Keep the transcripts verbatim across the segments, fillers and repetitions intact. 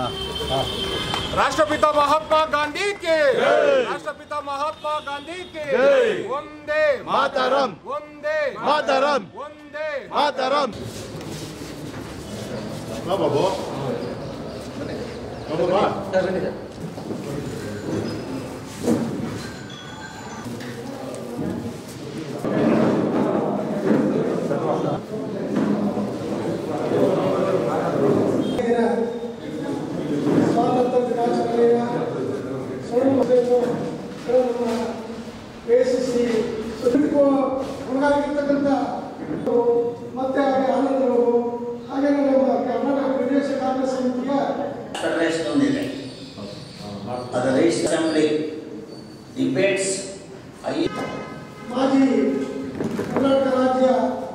राष्ट्रपिता महात्मा गांधी के राष्ट्रपिता महात्मा गांधी के वंदे मातरम वंदे मातरम वंदे मातरम। बाबू ಒಳಗಾಗಿರ್ತಕ್ಕಂಥ ಮತ್ತೆ ಹಾಗೆ ಆನಂದರು ಹಾಗೆ ನಮ್ಮ ಕರ್ನಾಟಕ ಪ್ರದೇಶ ಕಾಂಗ್ರೆಸ್ ಸಮಿತಿಯ ಫೆಡರೇಷನ್ ಒಂದಿದೆ. ಅದು ರೈಸ್ ಅಸೆಂಬ್ಲಿ ಡಿಬೇಟ್ಸ್ ಮಾಜಿ ಕರ್ನಾಟಕ ರಾಜ್ಯ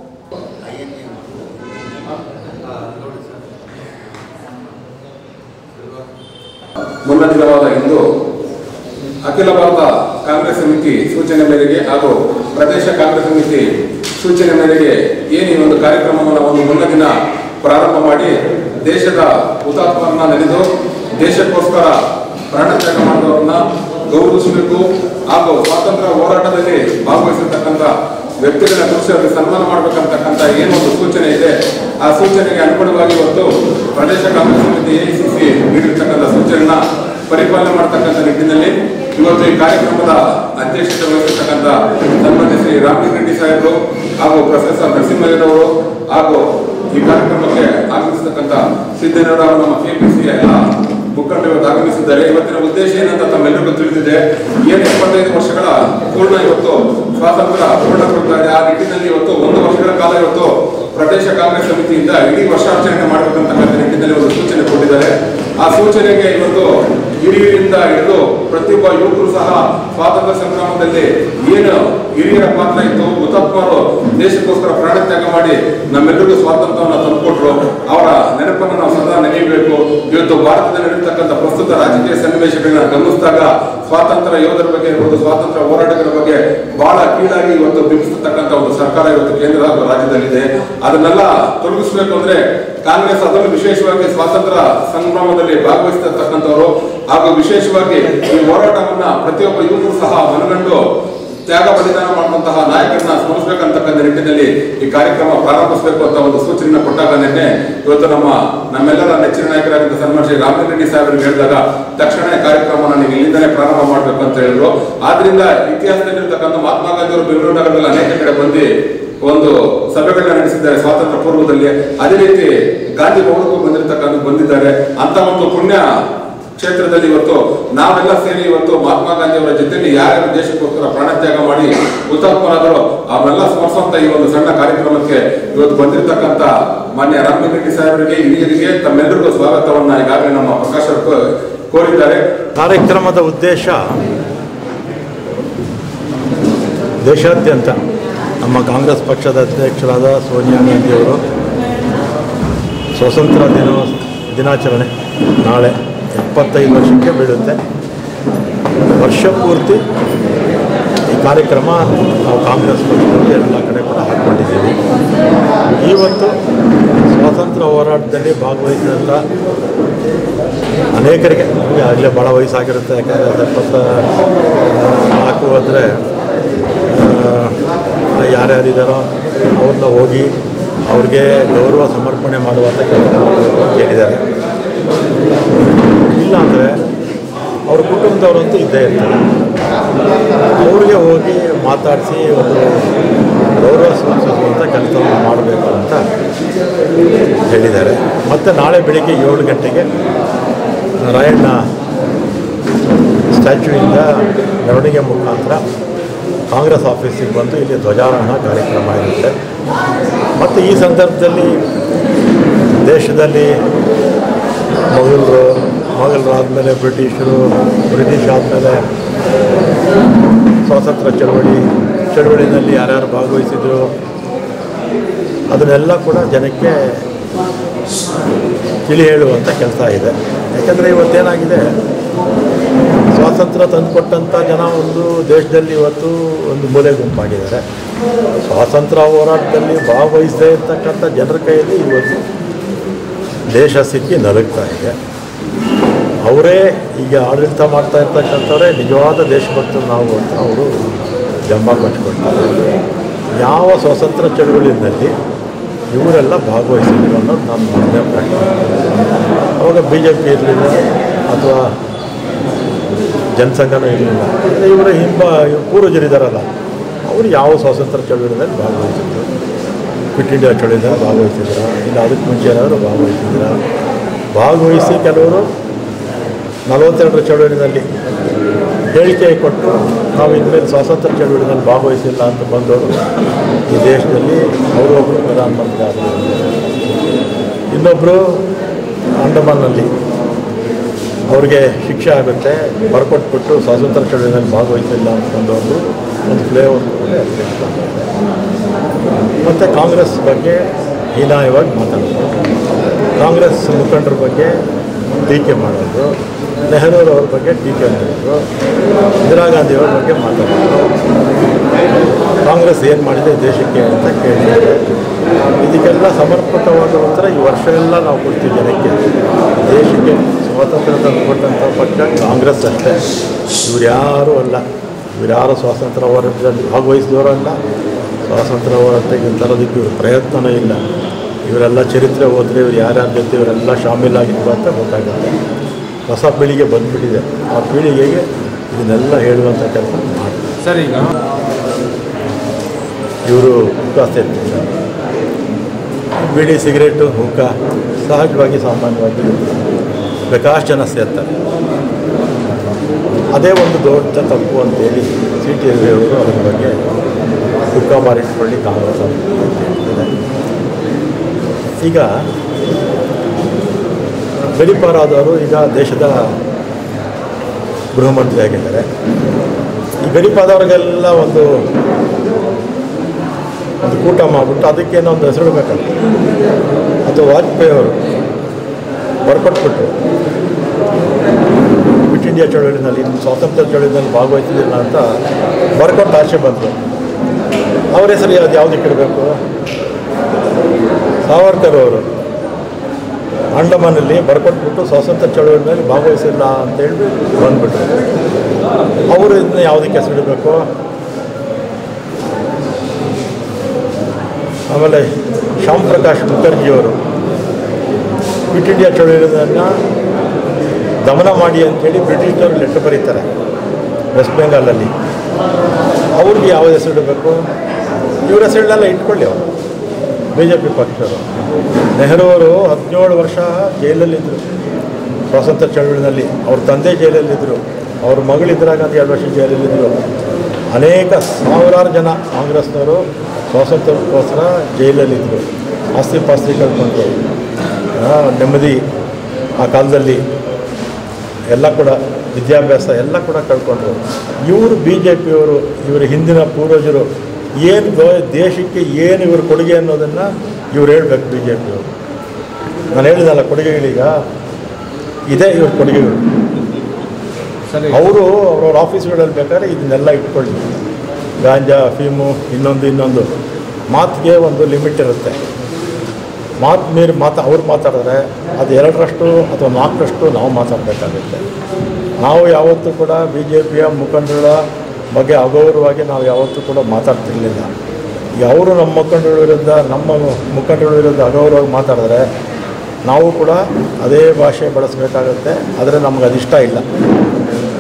ಮುನ್ನ ದಿನವಾದ ಇಂದು ಅಖಿಲ ಭಾರತ ಕಾಂಗ್ರೆಸ್ ಸಮಿತಿ ಸೂಚನೆ ಮೇರೆಗೆ ಹಾಗೂ ಪ್ರದೇಶ ಕಾಂಗ್ರೆಸ್ ಸಮಿತಿ ಸೂಚನೆ ಮೇರೆಗೆ ಏನು ಈ ಒಂದು ಕಾರ್ಯಕ್ರಮವನ್ನು ಒಂದು ಮುನ್ನ ದಿನ ಪ್ರಾರಂಭ ಮಾಡಿ ದೇಶದ ಹುತಾತ್ಮರನ್ನ ನೆನೆದು ದೇಶಕ್ಕೋಸ್ಕರ ಪ್ರಾಣತ್ಯಾಗ ಮಾಡಿದವರನ್ನ ಗೌರವಿಸಬೇಕು ಹಾಗೂ ಸ್ವಾತಂತ್ರ್ಯ ಹೋರಾಟದಲ್ಲಿ ಭಾಗವಹಿಸಿರ್ತಕ್ಕಂಥ ವ್ಯಕ್ತಿಗಳ ಕುರಿತು ಸನ್ಮಾನ ಮಾಡಬೇಕಂತಕ್ಕಂಥ ಏನೊಂದು ಸೂಚನೆ ಇದೆ ಆ ಸೂಚನೆಗೆ ಅನುಗುಣವಾಗಿ ಇವತ್ತು ಪ್ರದೇಶ ಕಾಂಗ್ರೆಸ್ ಸಮಿತಿ ಎಐಸಿಸಿ ನೀಡಿರ್ತಕ್ಕಂಥ ಸೂಚನೆಯನ್ನ ಪರಿಪಾಲನೆ ಮಾಡತಕ್ಕಂಥ ನಿಟ್ಟಿನಲ್ಲಿ ಇವತ್ತು ಈ ಕಾರ್ಯಕ್ರಮದ ಅಧ್ಯಕ್ಷತೆ ವಹಿಸಿರ್ತಕ್ಕಂಥ ಸನ್ಮಾನ್ಯ ಶ್ರೀ ರಾಮಲಿಂಗರೆಡ್ಡಿ ಸಾಹೇಬರು ಹಾಗೂ ಪ್ರೊಫೆಸರ್ ನರಸಿಂಹಯ್ಯರವರು ಹಾಗೂ ಈ ಕಾರ್ಯಕ್ರಮಕ್ಕೆ ಆಗಮಿಸತಕ್ಕಂಥ ಸಿದ್ದನಗರ ನಮ್ಮ ಕೆಪಿಸಿಯ ಎಲ್ಲ ಮುಖಂಡರು ಆಗಮಿಸಿದ್ದಾರೆ. ಇವತ್ತಿನ ಉದ್ದೇಶ ಏನಂತ ತಮ್ಮೆಲ್ಲರಿಗೂ ತಿಳಿದಿದೆ. ಏನು ಎಪ್ಪತ್ತೈದು ವರ್ಷಗಳ ಪೂರ್ಣ ಇವತ್ತು ಸ್ವಾತಂತ್ರ್ಯ ಪೂರ್ಣಗೊಳ್ತಾ ಇದೆ. ಆ ನಿಟ್ಟಿನಲ್ಲಿ ಇವತ್ತು ಒಂದು ವರ್ಷಗಳ ಕಾಲ ಇವತ್ತು ಪ್ರದೇಶ ಕಾಂಗ್ರೆಸ್ ಸಮಿತಿಯಿಂದ ಇಡೀ ವರ್ಷಾಚರಣೆ ಮಾಡಬೇಕಂತಕ್ಕಂಥ ನಿಟ್ಟಿನಲ್ಲಿ ಒಂದು ಸೂಚನೆ ಕೊಟ್ಟಿದ್ದಾರೆ. ಆ ಸೂಚನೆಗೆ ಇವತ್ತು ಹಿರಿಯರಿಂದ ಹಿಡಿದು ಪ್ರತಿಯೊಬ್ಬ ಯುವಕರು ಸಹ ಸ್ವಾತಂತ್ರ್ಯ ಸಂಗ್ರಾಮದಲ್ಲಿ ಏನು ಹಿರಿಯರ ಪಾತ್ರ ಇತ್ತು, ಹುತಾತ್ಮರು ದೇಶಕ್ಕೋಸ್ಕರ ಪ್ರಾಣತ್ಯಾಗ ಮಾಡಿ ನಮ್ಮೆಲ್ಲರಿಗೂ ಸ್ವಾತಂತ್ರ್ಯವನ್ನು ತಂದುಕೊಟ್ರು, ಅವರ ನೆನಪನ್ನು ನಾವು ಸದಾ ನೆನೆಯಬೇಕು. ಇವತ್ತು ಭಾರತದಲ್ಲಿ ನಡೆಯತಕ್ಕಂಥ ಪ್ರಸ್ತುತ ರಾಜಕೀಯ ಸನ್ನಿವೇಶಗಳನ್ನ ಗಮನಿಸಿದಾಗ ಸ್ವಾತಂತ್ರ್ಯ ಯೋಧರ ಬಗ್ಗೆ ಇರ್ಬೋದು, ಸ್ವಾತಂತ್ರ್ಯ ಹೋರಾಟಗಾರರ ಬಗ್ಗೆ ಬಹಳ ಕೀಳಾಗಿ ಇವತ್ತು ಬಿಂಬಿಸತಕ್ಕಂಥ ಒಂದು ಸರ್ಕಾರ ಇವತ್ತು ಕೇಂದ್ರ ಹಾಗೂ ರಾಜ್ಯದಲ್ಲಿದೆ. ಅದನ್ನೆಲ್ಲ ತೊಲಗಿಸಬೇಕು ಅಂದ್ರೆ ಕಾಂಗ್ರೆಸ್ ಅದನ್ನು ವಿಶೇಷವಾಗಿ ಸ್ವಾತಂತ್ರ್ಯ ಸಂಗ್ರಾಮದಲ್ಲಿ ಭಾಗವಹಿಸತಕ್ಕಂಥವರು ಹಾಗೂ ವಿಶೇಷವಾಗಿ ಈ ಹೋರಾಟವನ್ನ ಪ್ರತಿಯೊಬ್ಬ ಯುವಕರು ಸಹ ಮನಗಂಡು ತ್ಯಾಗ ಬಲಿದಾನ ಮಾಡುವಂತಹ ನಾಯಕರನ್ನ ಸ್ಮರಿಸಬೇಕಂತಕ್ಕಂಥ ನಿಟ್ಟಿನಲ್ಲಿ ಈ ಕಾರ್ಯಕ್ರಮ ಪ್ರಾರಂಭಿಸಬೇಕು ಅಂತ ಒಂದು ಸೂಚನೆಯನ್ನು ಕೊಟ್ಟಾಗ ನಿನ್ನೆ ಇವತ್ತು ನಮ್ಮ ನಮ್ಮೆಲ್ಲರ ನೆಚ್ಚಿನ ನಾಯಕರಾಗಿದ್ದ ಸನ್ಮಾನ್ಯ ಶ್ರೀ ರಾಮಲಿಂಗರೆಡ್ಡಿ ಸಾಹೇಬರಿಗೆ ಹೇಳಿದಾಗ ತಕ್ಷಣ ಕಾರ್ಯಕ್ರಮನ ನೀವು ಇಲ್ಲಿಂದಲೇ ಪ್ರಾರಂಭ ಮಾಡಬೇಕು ಅಂತ ಹೇಳಿದ್ರು. ಆದ್ರಿಂದ ಇತಿಹಾಸದಲ್ಲಿರ್ತಕ್ಕಂಥ ಮಹಾತ್ಮ ಗಾಂಧಿ ಅವರು ಬೆಂಗಳೂರು ನಗರದಲ್ಲಿ ಅನೇಕ ಕಡೆ ಬಂದು ಒಂದು ಸಭೆಗಳನ್ನ ನಡೆಸಿದ್ದಾರೆ ಸ್ವಾತಂತ್ರ್ಯ ಪೂರ್ವದಲ್ಲಿ. ಅದೇ ರೀತಿ ಗಾಂಧಿ ಭವನಕ್ಕೂ ಬಂದಿರತಕ್ಕಂಥ ಬಂದಿದ್ದಾರೆ. ಅಂತ ಒಂದು ಪುಣ್ಯ ಕ್ಷೇತ್ರದಲ್ಲಿ ಇವತ್ತು ನಾವೆಲ್ಲ ಸೇರಿ ಇವತ್ತು ಮಹಾತ್ಮ ಗಾಂಧಿ ಅವರ ಜೊತೆಯಲ್ಲಿ ಯಾರ್ಯಾರು ದೇಶಕ್ಕೋಸ್ಕರ ಪ್ರಾಣತ್ಯಾಗ ಮಾಡಿ ಹುತಾತ್ಮರಾದರು ಅವರೆಲ್ಲ ಸ್ಮರಿಸುವಂತ ಈ ಒಂದು ಸಣ್ಣ ಕಾರ್ಯಕ್ರಮಕ್ಕೆ ಇವತ್ತು ಬಂದಿರತಕ್ಕಂಥ ಮಾನ್ಯ ರಾಮಲಿಂಗರೆಡ್ಡಿ ಸಾಹೇಬರಿಗೆ ಹಿರಿಯರಿಗೆ ತಮ್ಮೆಲ್ಲರಿಗೂ ಸ್ವಾಗತವನ್ನ ಈಗಾಗಲೇ ನಮ್ಮ ಪ್ರಕಾಶ್ ಕೋರಿದ್ದಾರೆ. ಕಾರ್ಯಕ್ರಮದ ಉದ್ದೇಶ ದೇಶಾದ್ಯಂತ ನಮ್ಮ ಕಾಂಗ್ರೆಸ್ ಪಕ್ಷದ ಅಧ್ಯಕ್ಷರಾದ ಸೋನಿಯಾ ಗಾಂಧಿಯವರು ಸ್ವಾತಂತ್ರ್ಯ ದಿನ ದಿನಾಚರಣೆ ನಾಳೆ ಎಪ್ಪತ್ತೈದು ವರ್ಷಕ್ಕೆ ಬೀಳುತ್ತೆ. ವರ್ಷ ಪೂರ್ತಿ ಈ ಕಾರ್ಯಕ್ರಮ ನಾವು ಕಾಂಗ್ರೆಸ್ ಪಕ್ಷದಲ್ಲಿ ಎಲ್ಲ ಕಡೆ ಕೂಡ ಹಾಕ್ಕೊಂಡಿದ್ದೀವಿ. ಇವತ್ತು ಸ್ವಾತಂತ್ರ್ಯ ಹೋರಾಟದಲ್ಲಿ ಭಾಗವಹಿಸಿದಂಥ ಅನೇಕರಿಗೆ ಆಗಲೇ ಭಾಳ ವಯಸ್ಸಾಗಿರುತ್ತೆ. ಯಾಕಂದರೆ ಎಪ್ಪತ್ತ ನಾಲ್ಕು ಅಂದರೆ ಯಾರ್ಯಾರಿದ್ದಾರೋ ಅವ್ರನ್ನ ಹೋಗಿ ಅವ್ರಿಗೆ ಗೌರವ ಸಮರ್ಪಣೆ ಮಾಡುವಂಥ ಕೆಲಸ ಕೇಳಿದ್ದಾರೆ. ಇಲ್ಲಾಂದರೆ ಅವ್ರ ಕುಟುಂಬದವರಂತೂ ಇದ್ದೇ ಇರ್ತಾರೆ. ಅವ್ರಿಗೆ ಹೋಗಿ ಮಾತಾಡಿಸಿ ಒಂದು ಗೌರವ ಸೂಚಿಸುವಂಥ ಕೆಲಸವನ್ನು ಮಾಡಬೇಕು ಅಂತ ಹೇಳಿದ್ದಾರೆ. ಮತ್ತು ನಾಳೆ ಬೆಳಿಗ್ಗೆ ಏಳು ಗಂಟೆಗೆ ರಾಯಣ್ಣ ಸ್ಟ್ಯಾಚ್ಯೂಯಿಂದ ಮೆರವಣಿಗೆ ಮುಖಾಂತರ ಕಾಂಗ್ರೆಸ್ ಆಫೀಸಿಗೆ ಬಂದು ಇಲ್ಲಿ ಧ್ವಜಾರೋಹಣ ಕಾರ್ಯಕ್ರಮ ಇರುತ್ತೆ. ಮತ್ತು ಈ ಸಂದರ್ಭದಲ್ಲಿ ದೇಶದಲ್ಲಿ ಮೊಘಲರು ಮೊಘಲರು ಆದಮೇಲೆ ಬ್ರಿಟಿಷರು, ಬ್ರಿಟಿಷ್ ಆದಮೇಲೆ ಸ್ವಾತಂತ್ರ್ಯ ಚಳವಳಿ ಚಳವಳಿನಲ್ಲಿ ಯಾರ್ಯಾರು ಭಾಗವಹಿಸಿದ್ರು ಅದನ್ನೆಲ್ಲ ಕೂಡ ಜನಕ್ಕೆ ತಿಳಿ ಹೇಳುವಂಥ ಕೆಲಸ ಇದೆ. ಯಾಕಂದರೆ ಇವತ್ತೇನಾಗಿದೆ, ಸ್ವಾತಂತ್ರ್ಯ ತಂದುಕೊಟ್ಟಂಥ ಜನ ಒಂದು ದೇಶದಲ್ಲಿ ಇವತ್ತು ಒಂದು ಮೂಲೆ ಗುಂಪಾಗಿದ್ದಾರೆ. ಸ್ವಾತಂತ್ರ್ಯ ಹೋರಾಟದಲ್ಲಿ ಭಾಗವಹಿಸದೇ ಇರ್ತಕ್ಕಂಥ ಜನರ ಕೈಯಲ್ಲಿ ಇವತ್ತು ದೇಶ ಸಿಕ್ಕಿ ನಲುಗ್ತಾ ಇದೆ. ಅವರೇ ಈಗ ಆಡಳಿತ ಮಾಡ್ತಾ ಇರ್ತಕ್ಕಂಥವರೇ ನಿಜವಾದ ದೇಶಭಕ್ತರು ನಾವು ಅಂತ ಅವರು ಜಂಬ ಕೊಚ್ಕೊಳ್ತಾರೆ. ಯಾವ ಸ್ವಾತಂತ್ರ್ಯ ಚಳುವಳಿಯಲ್ಲಿ ಇವರೆಲ್ಲ ಭಾಗವಹಿಸಿದ್ರು ಅನ್ನೋದು ನಾನು ಮೊದಲನೇ ಪ್ರಶ್ನೆ. ಅವಾಗ ಬಿ ಜೆ ಪಿ ಇರಲಿಲ್ಲ ಅಥವಾ ಜನಸಂಘನೂ ಇರಲಿಲ್ಲ. ಇವರ ಹಿಂಬ ಪೂರ್ವಜರಿದ್ದಾರಲ್ಲ ಅವರು ಯಾವ ಸ್ವಾತಂತ್ರ್ಯ ಚಳುವಳಿಯಲ್ಲಿ ಭಾಗವಹಿಸಿದ್ರು, ಕ್ವಿಟ್ ಇಂಡಿಯಾ ಚಳುವಳಿಯಲ್ಲಿ ಭಾಗವಹಿಸಿದ್ರ, ಇಲ್ಲ ಅದಕ್ಕೆ ಮುಂಚೆ ಏನಾದರೂ ಭಾಗವಹಿಸಿದ್ರ, ಭಾಗವಹಿಸಿ ಕೆಲವರು ನಲವತ್ತೆರಡರ ಚಳುವಳಿಯಲ್ಲಿ ಹೇಳಿಕೆ ಕೊಟ್ಟು ನಾವು ಇನ್ಮೇಲೆ ಸ್ವಾತಂತ್ರ್ಯ ಚಳುವಳಿಯಲ್ಲಿ ಭಾಗವಹಿಸಿಲ್ಲ ಅಂತ ಬಂದವರು ಈ ದೇಶದಲ್ಲಿ ಅವರು ಒಬ್ಬರು ಪ್ರಧಾನಮಂತ್ರಿ ಆದರು. ಇನ್ನೊಬ್ಬರು ಅಂಡಮಾನ್ನಲ್ಲಿ ಅವ್ರಿಗೆ ಶಿಕ್ಷೆ ಆಗುತ್ತೆ ಬರ್ಕೊಟ್ಬಿಟ್ಟು ಸ್ವಾತಂತ್ರ್ಯ ಚಳುವಳಿಯಲ್ಲಿ ಭಾಗವಹಿಸಿಲ್ಲ ಅಂತ ಬಂದವರು ಒಂದು ಫ್ಲೇವರ್. ಮತ್ತು ಕಾಂಗ್ರೆಸ್ ಬಗ್ಗೆ ಹೀನಾಯವಾಗಿ ಮಾತಾಡೋದು, ಕಾಂಗ್ರೆಸ್ ಮುಖಂಡರ ಬಗ್ಗೆ ಟೀಕೆ ಮಾಡೋದು, ನೆಹರೂರವ್ರ ಬಗ್ಗೆ ಟೀಕೆ ಮಾಡೋದು, ಇಂದಿರಾ ಗಾಂಧಿಯವ್ರ ಬಗ್ಗೆ ಮಾತಾಡೋದು, ಕಾಂಗ್ರೆಸ್ ಏನು ಮಾಡಿದೆ ದೇಶಕ್ಕೆ ಅಂತ ಕೇಳಿದ್ದಾರೆ. ಇದಕ್ಕೆಲ್ಲ ಸಮರ್ಪಕವಾದ ಉತ್ತರ ಈ ವರ್ಷ ಎಲ್ಲ ನಾವು ಕೊಡ್ತೀವಿ ಜನಕ್ಕೆ. ದೇಶಕ್ಕೆ ಸ್ವಾತಂತ್ರ್ಯ ತಂದುಕೊಟ್ಟಂಥ ಪಕ್ಷ ಕಾಂಗ್ರೆಸ್ ಅಷ್ಟೇ, ಇವ್ರು ಯಾರೂ ಅಲ್ಲ. ಇವ್ರು ಯಾರು ಸ್ವಾತಂತ್ರ್ಯ ಹೋರಾಟದಲ್ಲಿ ಭಾಗವಹಿಸಿದವರು ಅಲ್ಲ, ಸ್ವಾತಂತ್ರ್ಯ ಹೋರಾಟಕ್ಕೆ ತರೋದಕ್ಕೆ ಇವ್ರ ಪ್ರಯತ್ನವೂ ಇಲ್ಲ. ಇವರೆಲ್ಲ ಚರಿತ್ರೆ ಹೋದರೆ ಇವ್ರು ಯಾರ್ಯಾರ ಜೊತೆ ಇವರೆಲ್ಲ ಶಾಮೀಲಾಗಿತ್ತು ಅಂತ ಗೊತ್ತಾಗುತ್ತೆ. ಹೊಸ ಪೀಳಿಗೆ ಬಂದುಬಿಟ್ಟಿದೆ, ಆ ಪೀಳಿಗೆಗೆ ಇದನ್ನೆಲ್ಲ ಹೇಳುವಂಥ ಕೆಲಸ ಮಾಡ್ತಾರೆ. ಸರ್, ಈಗ ಇವರು ಹುಕ್ಕ ಸೇರ್ತಿದ್ದಾರೆ, ಬೀಡಿ ಸಿಗರೇಟು ಹುಕ್ಕ ಸಹಜವಾಗಿ ಸಾಮಾನ್ಯವಾಗಿ ಬೇಕಾಷ್ಟು ಜನ ಸೇರ್ತಾರೆ. ಅದೇ ಒಂದು ದೊಡ್ಡ ತಪ್ಪು ಅಂತೇಳಿ ಸಿ ಟಿ ರವಿಯವರು ಅದ್ರ ಬಗ್ಗೆ ಹುಕ್ಕ ಮಾರಿಟ್ಕೊಳ್ಳಿ ಕಾಂಗ್ರೆಸ್ ಅಂತ ಹೇಳ್ತಿದ್ದಾರೆ. ಈಗ ಗಡಿಪಾರಾದವರು ಈಗ ದೇಶದ ಗೃಹ ಮಂತ್ರಿ ಆಗಿದ್ದಾರೆ. ಈ ಗಡಿಪಾದವ್ರಿಗೆಲ್ಲ ಒಂದು ಒಂದು ಕೂಟ ಮಾಡಿಬಿಟ್ಟು ಅದಕ್ಕೇನೋ ಒಂದು ಹೆಸರು ಬೇಕಲ್ಲ, ಅಥವಾ ವಾಜಪೇಯಿ ಅವರು ಬರ್ಕೊಟ್ಬಿಟ್ಟು ಕ್ವಿಟ್ ಇಂಡಿಯಾ ಚಳವಳಿನಲ್ಲಿ ಸ್ವಾತಂತ್ರ್ಯ ಚಳವಳಿನಲ್ಲಿ ಭಾಗವಹಿಸಿದಿಲ್ಲ ಅಂತ ಬರ್ಕೊಟ್ಟು ಆಸೆ ಬಂದರು. ಅವ್ರ ಹೆಸರು ಯಾವ್ದು ಯಾವುದಕ್ಕೆ ಇಡಬೇಕು? ಸಾವರ್ಕರ್ ಅವರು ಅಂಡಮಾನಲ್ಲಿ ಬರ್ಕೊಟ್ಬಿಟ್ಟು ಸ್ವಾತಂತ್ರ್ಯ ಚಳವಳಿನಲ್ಲಿ ಭಾಗವಹಿಸಿಲ್ಲ ಅಂತೇಳಿ ಬಂದ್ಬಿಟ್ರು. ಅವರು ಇದನ್ನ ಯಾವುದಕ್ಕೆ ಹೆಸರಿಡಬೇಕು? ಆಮೇಲೆ ಶ್ಯಾಮ್ ಪ್ರಕಾಶ್ ಮುಖರ್ಜಿಯವರು ಕ್ವಿಟ್ ಇಂಡಿಯಾ ಚಳವಳಿಯನ್ನು ದಮನ ಮಾಡಿ ಅಂಥೇಳಿ ಬ್ರಿಟಿಷ್ನವರು ಲೆಟರ್ ಬರೀತಾರೆ ವೆಸ್ಟ್ ಬೆಂಗಾಲಲ್ಲಿ. ಅವ್ರಿಗೆ ಯಾವ ಹೆಸರಿಡಬೇಕು? ಇವ್ರ ಹೆಸರನ್ನೆಲ್ಲ ಇಟ್ಕೊಳ್ಳಿ. ಅವರು ಬಿ ಜೆ ಪಿ ಪಕ್ಷರು. ನೆಹರು ಅವರು ಹದಿನೇಳು ವರ್ಷ ಜೈಲಲ್ಲಿದ್ದರು ಸ್ವಾತಂತ್ರ್ಯ ಚಳವಳಿನಲ್ಲಿ. ಅವ್ರ ತಂದೆ ಜೈಲಲ್ಲಿದ್ದರು, ಅವ್ರ ಮಗಳು ಇಂದಿರಾ ಗಾಂಧಿ ಎರಡು ವರ್ಷ ಜೈಲಲ್ಲಿದ್ದರು. ಅನೇಕ ಸಾವಿರಾರು ಜನ ಕಾಂಗ್ರೆಸ್ನವರು ಸ್ವಾತಂತ್ರ್ಯಕ್ಕೋಸ್ಕರ ಜೈಲಲ್ಲಿದ್ದರು. ಆಸ್ತಿ ಪಾಸ್ತಿ ಕಳ್ಕೊಂಡು ನೆಮ್ಮದಿ ಆ ಕಾಲದಲ್ಲಿ ಎಲ್ಲ ಕೂಡ ವಿದ್ಯಾಭ್ಯಾಸ ಎಲ್ಲ ಕೂಡ ಕಳ್ಕೊಂಡ್ರು. ಇವರು ಬಿ ಜೆ ಪಿಯವರು, ಇವರ ಹಿಂದಿನ ಪೂರ್ವಜರು ಏನು ದೇಶಕ್ಕೆ ಏನು ಇವ್ರ ಕೊಡುಗೆ ಅನ್ನೋದನ್ನು ಇವ್ರು ಹೇಳ್ಬೇಕು. ಬಿ ಜೆ ಪಿಯವರು ನಾನು ಹೇಳಿದಲ್ಲ ಕೊಡುಗೆಗಳೀಗ ಇದೇ ಇವ್ರ ಕೊಡುಗೆಗಳು. ಅವರು ಅವ್ರವ್ರ ಆಫೀಸ್ಗಳಲ್ಲಿ ಬೇಕಾದ್ರೆ ಇದನ್ನೆಲ್ಲ ಇಟ್ಕೊಳ್ಳಿ. ಗಾಂಜಾ, ಅಫೀಮು, ಇನ್ನೊಂದು ಇನ್ನೊಂದು ಮಾತಿಗೆ ಒಂದು ಲಿಮಿಟ್ ಇರುತ್ತೆ. ಮಾತು ಮೀರಿ ಮಾತು ಅವ್ರು ಮಾತಾಡಿದ್ರೆ ಅದು ಎರಡರಷ್ಟು ಅಥವಾ ನಾಲ್ಕರಷ್ಟು ನಾವು ಮಾತಾಡಬೇಕಾಗುತ್ತೆ. ನಾವು ಯಾವತ್ತೂ ಕೂಡ ಬಿ ಜೆ ಪಿಯ ಮುಖಂಡರ ಬಗ್ಗೆ ಅಗೌರವವಾಗಿ ನಾವು ಯಾವತ್ತೂ ಕೂಡ ಮಾತಾಡ್ತಿರ್ಲಿಲ್ಲ. ಈಗ ಅವರು ನಮ್ಮ ಮುಖಂಡರ ವಿರುದ್ಧ ನಮ್ಮ ಮುಖಂಡರ ವಿರುದ್ಧ ಅಗೌರವವಾಗಿ ಮಾತಾಡಿದ್ರೆ ನಾವು ಕೂಡ ಅದೇ ಭಾಷೆ ಬಳಸಬೇಕಾಗತ್ತೆ. ಆದರೆ ನಮ್ಗೆ ಅದಿಷ್ಟ ಇಲ್ಲ.